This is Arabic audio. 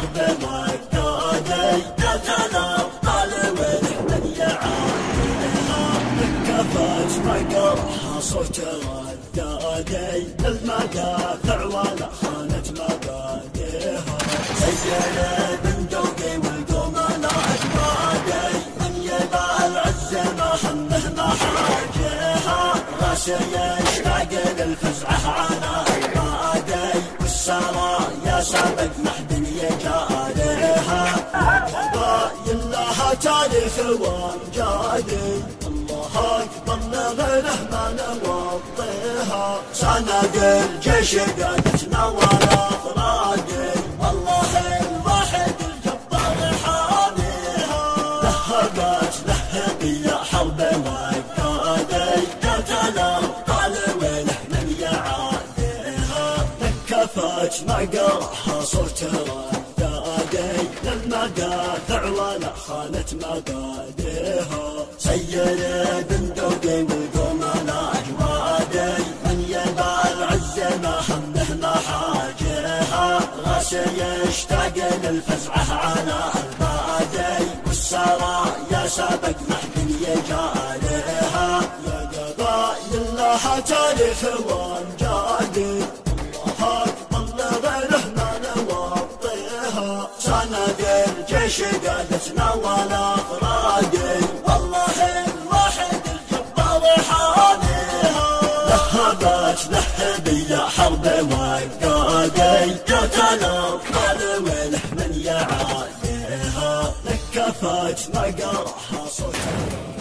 حرب مقادي قتل أبطال والمن يعاديها كفت مقرها صوت ردادي المدافع ولا خانت مبادئها سيل بندقي والقوم الأجوادي من يبع العز ما همه محاجيها غاش يشتاق للفزعة على المادي والسرايا سابق محد يجاريها قبائل لها تاريخ وامجادي الله أكبر لغيره ما نوطيها سند الجيش قادتنا ولا أفرادي والله الواحد الجبار حاميها لهبت لهبي حرب مقادي قتل أبطال وله من يعاديها نكفت مقرها صوت ردادي للمدافع ولا خانت مبادئها سير بندقي والقوم الأجوادي من يبع العز ما همه محاجيها غاش يشتاق للفزعة على البادي والسرايا سابق محد يجاريها يا قبائل لها تاريخ وامجادي الله أكبر لغيره ما نوطيها سند الجيش قادتنا ولا أفرادي والله الواحد الجبار حاميها لهبت لهبي حرب مقادي قتل أبطال وله من يعاديها نكفت مقرها صوت